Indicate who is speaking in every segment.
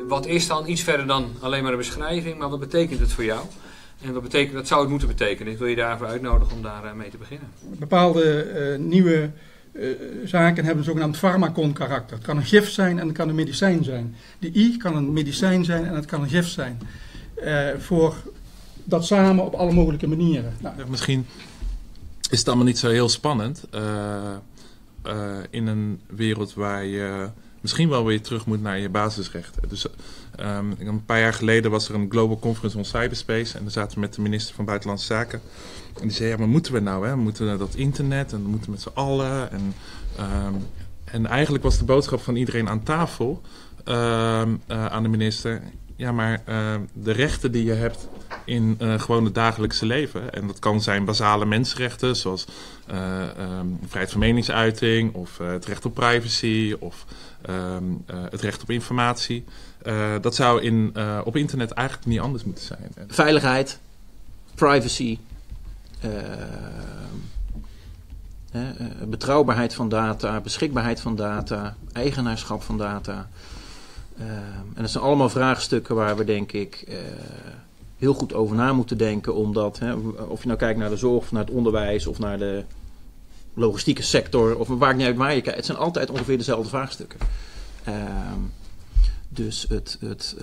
Speaker 1: wat is dan iets verder dan alleen maar een beschrijving, maar wat betekent het voor jou? En wat zou het moeten betekenen? Ik wil je daarvoor uitnodigen om daar mee te beginnen.
Speaker 2: Bepaalde nieuwe zaken hebben een zogenaamd farmacon-karakter. Het kan een gif zijn en het kan een medicijn zijn. De I kan een medicijn zijn en het kan een gif zijn. Voor dat samen op alle mogelijke manieren. Nou.
Speaker 3: Misschien is het allemaal niet zo heel spannend. In een wereld waar je misschien wel weer terug moet naar je basisrechten. Dus een paar jaar geleden was er een Global Conference on Cyberspace. En daar zaten we met de minister van Buitenlandse Zaken. En die zei, ja, maar moeten we nou? Hè? We moeten dat internet en we moeten met z'n allen. En eigenlijk was de boodschap van iedereen aan tafel aan de minister. Ja, maar de rechten die je hebt in gewoon het dagelijkse leven. En dat kan zijn basale mensenrechten zoals vrijheid van meningsuiting. Of het recht op privacy. Of het recht op informatie. Dat zou op internet eigenlijk niet anders moeten zijn.
Speaker 4: Veiligheid, privacy, betrouwbaarheid van data, beschikbaarheid van data, eigenaarschap van data. En dat zijn allemaal vraagstukken waar we denk ik heel goed over na moeten denken. Omdat, of je nou kijkt naar de zorg of naar het onderwijs of naar de logistieke sector. Of maakt niet uit waar je kijkt. Het zijn altijd ongeveer dezelfde vraagstukken. Dus het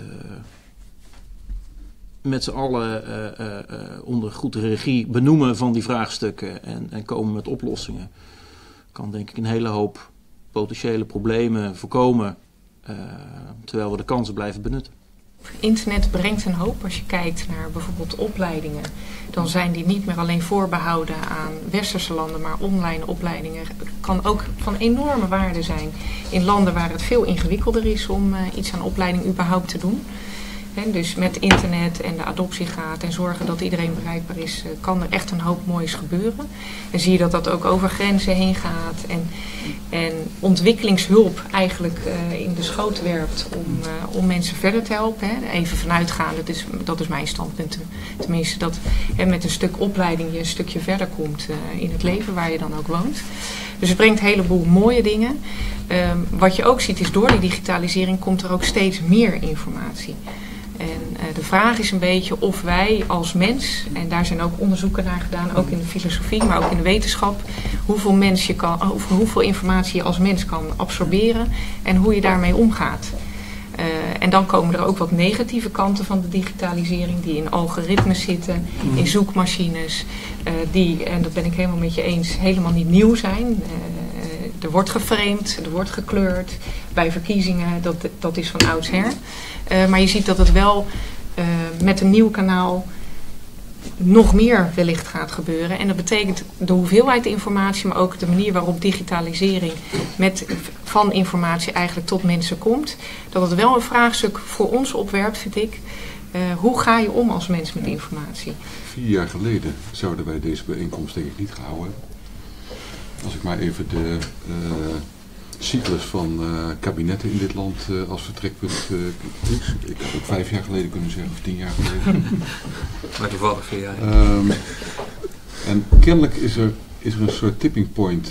Speaker 4: met z'n allen onder goede regie benoemen van die vraagstukken en komen met oplossingen. Kan denk ik een hele hoop potentiële problemen voorkomen. Terwijl we de kansen blijven benutten.
Speaker 5: Internet brengt een hoop. Als je kijkt naar bijvoorbeeld opleidingen, dan zijn die niet meer alleen voorbehouden aan westerse landen, maar online opleidingen kan ook van enorme waarde zijn in landen waar het veel ingewikkelder is om iets aan opleiding überhaupt te doen. En dus met internet en de adoptiegraad en zorgen dat iedereen bereikbaar is, kan er echt een hoop moois gebeuren. En zie je dat dat ook over grenzen heen gaat en ontwikkelingshulp eigenlijk in de schoot werpt om mensen verder te helpen. Hè. Even vanuitgaande, dat is mijn standpunt tenminste, dat met een stuk opleiding je een stukje verder komt in het leven waar je dan ook woont. Dus het brengt een heleboel mooie dingen. Wat je ook ziet is door die digitalisering komt er ook steeds meer informatie. En de vraag is een beetje of wij als mens, en daar zijn ook onderzoeken naar gedaan, ook in de filosofie, maar ook in de wetenschap, hoeveel informatie je als mens kan absorberen en hoe je daarmee omgaat. En dan komen er ook wat negatieve kanten van de digitalisering, die in algoritmes zitten, in zoekmachines, die, en dat ben ik helemaal met je eens, helemaal niet nieuw zijn. Er wordt geframed, er wordt gekleurd. Bij verkiezingen, dat is van oudsher. Maar je ziet dat het wel met een nieuw kanaal nog meer wellicht gaat gebeuren. En dat betekent de hoeveelheid informatie, maar ook de manier waarop digitalisering van informatie eigenlijk tot mensen komt. Dat het wel een vraagstuk voor ons opwerpt, vind ik. Hoe ga je om als mens met informatie?
Speaker 6: 4 jaar geleden zouden wij deze bijeenkomst denk ik niet gehouden hebben. Als ik maar even de cyclus van kabinetten in dit land als vertrekpunt kies. Ik had ook 5 jaar geleden kunnen zeggen, of 10 jaar geleden.
Speaker 1: Maar toevallig 4 jaar.
Speaker 6: En kennelijk is er een soort tipping point,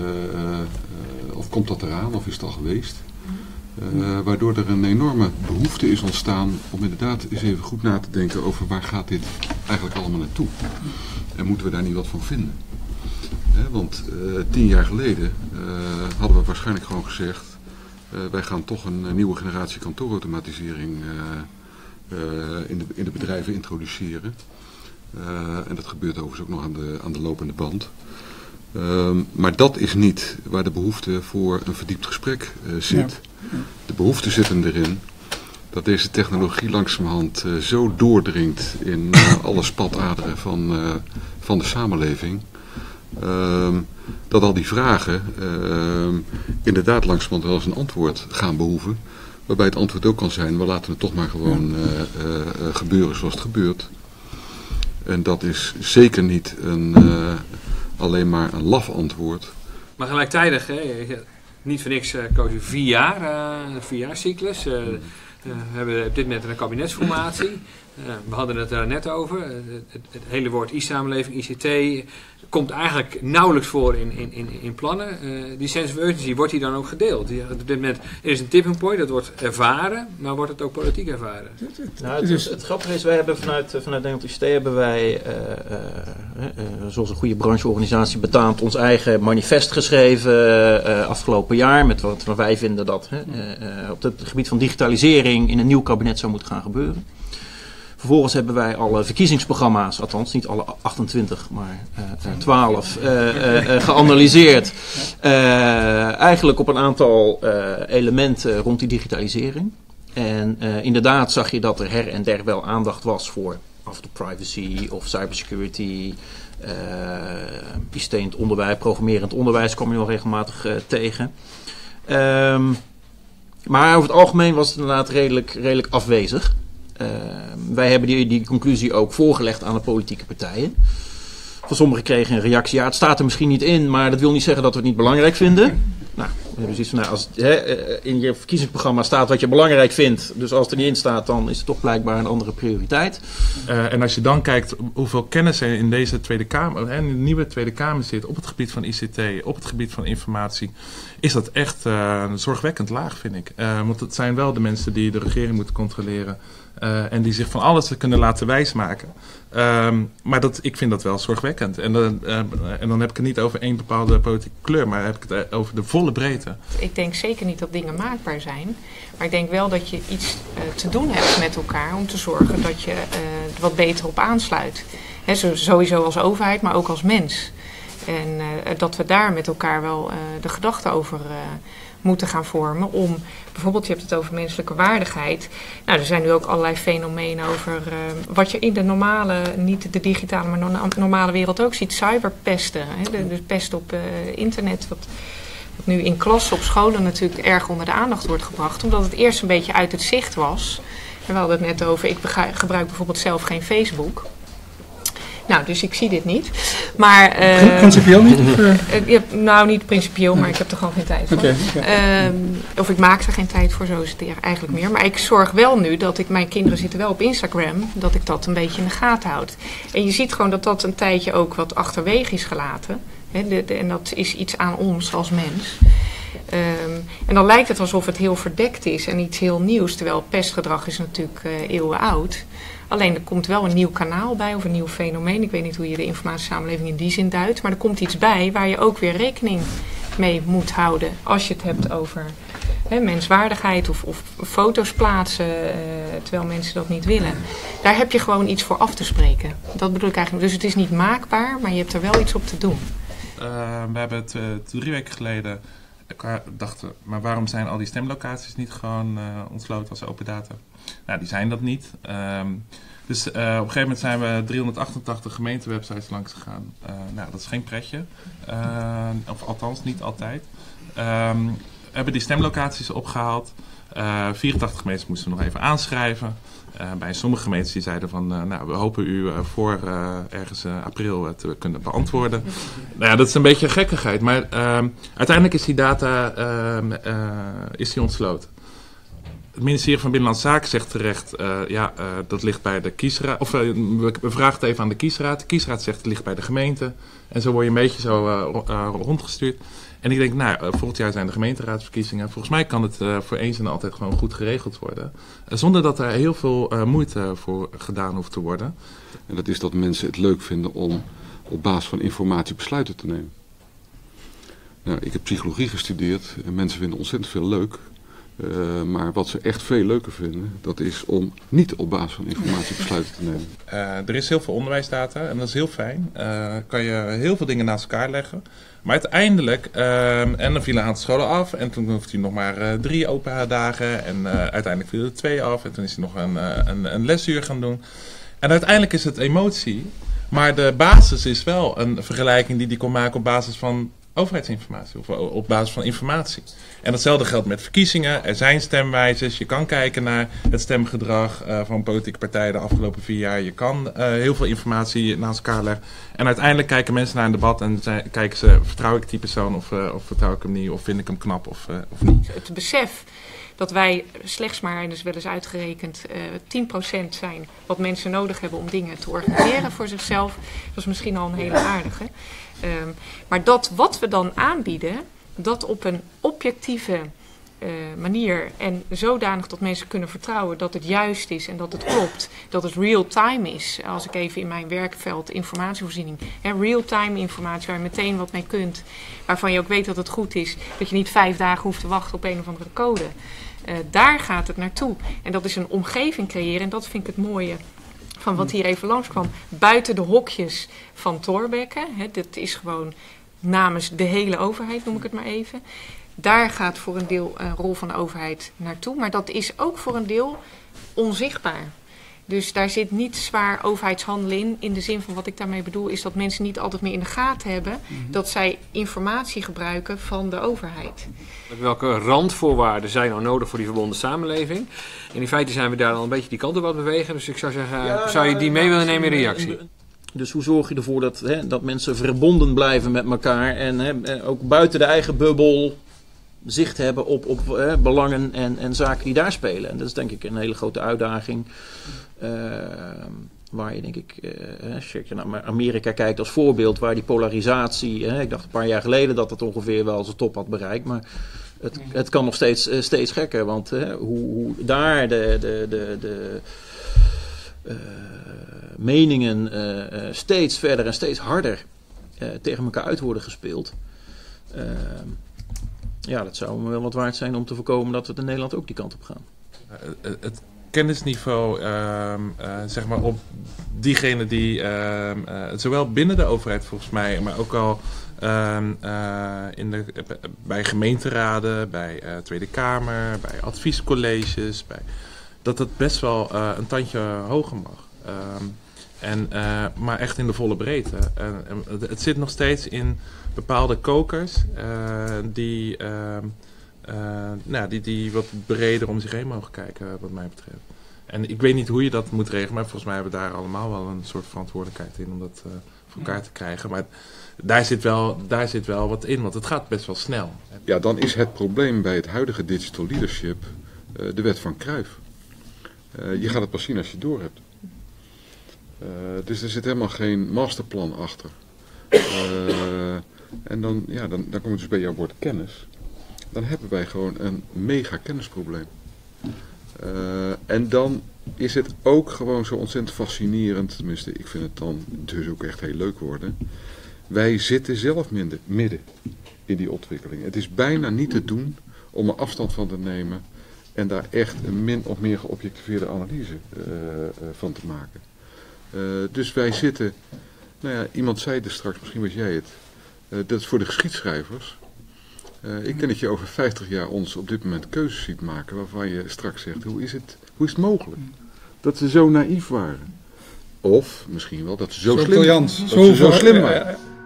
Speaker 6: of komt dat eraan, of is het al geweest. Waardoor er een enorme behoefte is ontstaan om inderdaad eens even goed na te denken over waar gaat dit eigenlijk allemaal naartoe. En moeten we daar niet wat van vinden. Want 10 jaar geleden hadden we waarschijnlijk gewoon gezegd, wij gaan toch een nieuwe generatie kantoorautomatisering in de bedrijven introduceren. En dat gebeurt overigens ook nog aan de lopende band. Maar dat is niet waar de behoefte voor een verdiept gesprek zit. Ja. De behoefte zit hem erin dat deze technologie langzamerhand zo doordringt in alle spataderen van de samenleving. Dat al die vragen inderdaad langzamerhand wel eens een antwoord gaan behoeven. Waarbij het antwoord ook kan zijn, we laten het toch maar gewoon gebeuren zoals het gebeurt. En dat is zeker niet alleen maar een laf antwoord.
Speaker 1: Maar gelijktijdig, niet voor niks koos je 4 jaar, een 4-jaarscyclus. We hebben op dit moment een kabinetsformatie. We hadden het er net over. Het hele woord e-samenleving, ICT, komt eigenlijk nauwelijks voor in plannen. Die sense of urgency, wordt die dan ook gedeeld? Op dit moment is een tipping point, dat wordt ervaren, maar wordt het ook politiek ervaren?
Speaker 4: Het grappige is, wij hebben vanuit Nederland ICT hebben wij, zoals een goede brancheorganisatie betaamt, ons eigen manifest geschreven afgelopen jaar, met wat wij vinden dat op het gebied van digitalisering in een nieuw kabinet zou moeten gaan gebeuren. Vervolgens hebben wij alle verkiezingsprogramma's, althans niet alle 28, maar 12, geanalyseerd. Eigenlijk op een aantal elementen rond die digitalisering. En inderdaad zag je dat er her en der wel aandacht was voor privacy of cybersecurity. ICT in het onderwijs, programmerend onderwijs kwam je wel regelmatig tegen. Maar over het algemeen was het inderdaad redelijk afwezig. Wij hebben die conclusie ook voorgelegd aan de politieke partijen. Van sommigen kregen een reactie, ja, het staat er misschien niet in, maar dat wil niet zeggen dat we het niet belangrijk vinden. Nou, we hebben zoiets van, als in je verkiezingsprogramma staat wat je belangrijk vindt, dus als het er niet in staat, dan is het toch blijkbaar een andere prioriteit.
Speaker 3: En als je dan kijkt hoeveel kennis er in deze Tweede Kamer, in de nieuwe Tweede Kamer zit op het gebied van ICT, op het gebied van informatie, is dat echt zorgwekkend laag, vind ik. Want het zijn wel de mensen die de regering moeten controleren. En die zich van alles kunnen laten wijsmaken. Maar ik vind dat wel zorgwekkend. En dan heb ik het niet over één bepaalde politieke kleur, maar heb ik het over de volle breedte. Ik
Speaker 5: denk zeker niet dat dingen maakbaar zijn. Maar ik denk wel dat je iets te doen hebt met elkaar om te zorgen dat je er wat beter op aansluit. Sowieso als overheid, maar ook als mens. En dat we daar met elkaar wel de gedachten over moeten gaan vormen om, bijvoorbeeld je hebt het over menselijke waardigheid. Nou, er zijn nu ook allerlei fenomenen over wat je in de normale, niet de digitale, maar normale wereld ook ziet. Cyberpesten, de pest op internet, wat nu in klassen op scholen natuurlijk erg onder de aandacht wordt gebracht. Omdat het eerst een beetje uit het zicht was. En we hadden het net over, ik gebruik bijvoorbeeld zelf geen Facebook. Nou, dus ik zie dit niet. Maar,
Speaker 2: principieel niet?
Speaker 5: Nou, niet principieel, maar ik heb er gewoon geen tijd voor. Okay. Of ik maak er geen tijd voor, zo is het eigenlijk meer. Maar ik zorg wel nu dat mijn kinderen zitten wel op Instagram, dat ik dat een beetje in de gaten houd. En je ziet gewoon dat dat een tijdje ook wat achterwege is gelaten. En dat is iets aan ons als mens. En dan lijkt het alsof het heel verdekt is en iets heel nieuws. Terwijl pestgedrag is natuurlijk eeuwen oud. Alleen er komt wel een nieuw kanaal bij of een nieuw fenomeen. Ik weet niet hoe je de informatiesamenleving in die zin duidt. Maar er komt iets bij waar je ook weer rekening mee moet houden. Als je het hebt over menswaardigheid of foto's plaatsen terwijl mensen dat niet willen. Daar heb je gewoon iets voor af te spreken. Dat bedoel ik eigenlijk. Dus het is niet maakbaar, maar je hebt er wel iets op te doen.
Speaker 3: We hebben het 3 weken geleden dachten, maar waarom zijn al die stemlocaties niet gewoon ontsloten als open data? Nou, die zijn dat niet. Dus op een gegeven moment zijn we 388 gemeentewebsites langs gegaan. Nou, dat is geen pretje. Of althans, niet altijd. Hebben die stemlocaties opgehaald. 84 gemeentes moesten we nog even aanschrijven. Bij sommige gemeentes die zeiden van, nou, we hopen u voor ergens april te kunnen beantwoorden. Nou ja, dat is een beetje gekkigheid. Maar uiteindelijk is die data is die ontsloten. Het ministerie van Binnenlandse Zaken zegt terecht, dat ligt bij de kiesraad. Of we vragen het even aan de kiesraad. De kiesraad zegt het ligt bij de gemeente. En zo word je een beetje zo rondgestuurd. En ik denk, nou, volgend jaar zijn de gemeenteraadsverkiezingen. Volgens mij kan het voor eens en altijd gewoon goed geregeld worden. Zonder dat er heel veel moeite voor gedaan hoeft te worden.
Speaker 6: En dat is dat mensen het leuk vinden om op basis van informatie besluiten te nemen. Nou, ik heb psychologie gestudeerd en mensen vinden ontzettend veel leuk. Maar wat ze echt veel leuker vinden, dat is om niet op basis van informatie besluiten te nemen.
Speaker 3: Er is heel veel onderwijsdata en dat is heel fijn. Kan je heel veel dingen naast elkaar leggen. Maar uiteindelijk, en dan vielen een aantal scholen af en toen hoefde hij nog maar 3 open dagen. En uiteindelijk vielen er 2 af en toen is hij nog een lesuur gaan doen. En uiteindelijk is het emotie, maar de basis is wel een vergelijking die hij kon maken op basis van, overheidsinformatie of op basis van informatie. En datzelfde geldt met verkiezingen. Er zijn stemwijzers. Je kan kijken naar het stemgedrag van politieke partijen de afgelopen 4 jaar. Je kan heel veel informatie naast elkaar leggen. En uiteindelijk kijken mensen naar een debat en kijken ze, vertrouw ik die persoon of vertrouw ik hem niet, of vind ik hem knap of niet.
Speaker 5: Het besef dat wij slechts maar, en dat is wel eens uitgerekend, 10% zijn wat mensen nodig hebben om dingen te organiseren voor zichzelf. Dat is misschien al een hele aardige. Maar dat wat we dan aanbieden, dat op een objectieve manier en zodanig dat mensen kunnen vertrouwen dat het juist is en dat het klopt, dat het real-time is. Als ik even in mijn werkveld informatievoorziening, real-time informatie waar je meteen wat mee kunt, waarvan je ook weet dat het goed is, dat je niet 5 dagen hoeft te wachten op een of andere code. Daar gaat het naartoe. En dat is een omgeving creëren en dat vind ik het mooie van wat hier even langskwam. Buiten de hokjes van Thorbecke, dit is gewoon namens de hele overheid, noem ik het maar even. Daar gaat voor een deel een rol van de overheid naartoe. Maar dat is ook voor een deel onzichtbaar. Dus daar zit niet zwaar overheidshandelen in de zin van wat ik daarmee bedoel is dat mensen niet altijd meer in de gaten hebben dat zij informatie gebruiken van de overheid.
Speaker 1: Welke randvoorwaarden zijn nou nodig voor die verbonden samenleving? En in feite zijn we daar al een beetje die kant op aan het bewegen. Dus ik zou zeggen, zou je die mee willen nemen in reactie?
Speaker 4: Dus hoe zorg je ervoor dat mensen verbonden blijven met elkaar en ook buiten de eigen bubbel zicht hebben op belangen en zaken die daar spelen. En dat is denk ik een hele grote uitdaging. Waar je denk ik, als je naar Amerika kijkt als voorbeeld, waar die polarisatie, ik dacht een paar jaar geleden dat het ongeveer wel zijn top had bereikt, maar het kan nog steeds gekker, want hoe daar de meningen steeds verder en steeds harder tegen elkaar uit worden gespeeld. Dat zou me wel wat waard zijn om te voorkomen dat we in Nederland ook die kant op gaan.
Speaker 3: Het kennisniveau, zeg maar op diegene die, zowel binnen de overheid volgens mij, maar ook al bij gemeenteraden, bij Tweede Kamer, bij adviescolleges, dat het best wel een tandje hoger mag. Maar echt in de volle breedte. Het zit nog steeds in bepaalde kokers die wat breder om zich heen mogen kijken, wat mij betreft. En ik weet niet hoe je dat moet regelen, maar volgens mij hebben we daar allemaal wel een soort verantwoordelijkheid in om dat voor elkaar te krijgen. Maar daar zit wel wat in, want het gaat best wel snel.
Speaker 6: Ja, dan is het probleem bij het huidige digital leadership de wet van Cruyff. Je gaat het pas zien als je het door hebt. Dus er zit helemaal geen masterplan achter. En dan kom je dus bij jouw woord kennis. Dan hebben wij gewoon een mega kennisprobleem. En dan is het ook gewoon zo ontzettend fascinerend. Tenminste, ik vind het dan dus ook echt heel leuk worden. Wij zitten zelf midden in die ontwikkeling. Het is bijna niet te doen om er afstand van te nemen en daar echt een min of meer geobjectiveerde analyse van te maken. Dus wij zitten, iemand zei er straks, misschien was jij het, dat is voor de geschiedschrijvers. Ik denk dat je over 50 jaar ons op dit moment keuzes ziet maken waarvan je straks zegt, hoe is het mogelijk dat ze zo naïef waren? Of misschien wel dat ze zo slim waren.